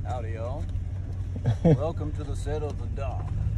Howdy, y'all. Welcome to the set of the Doc.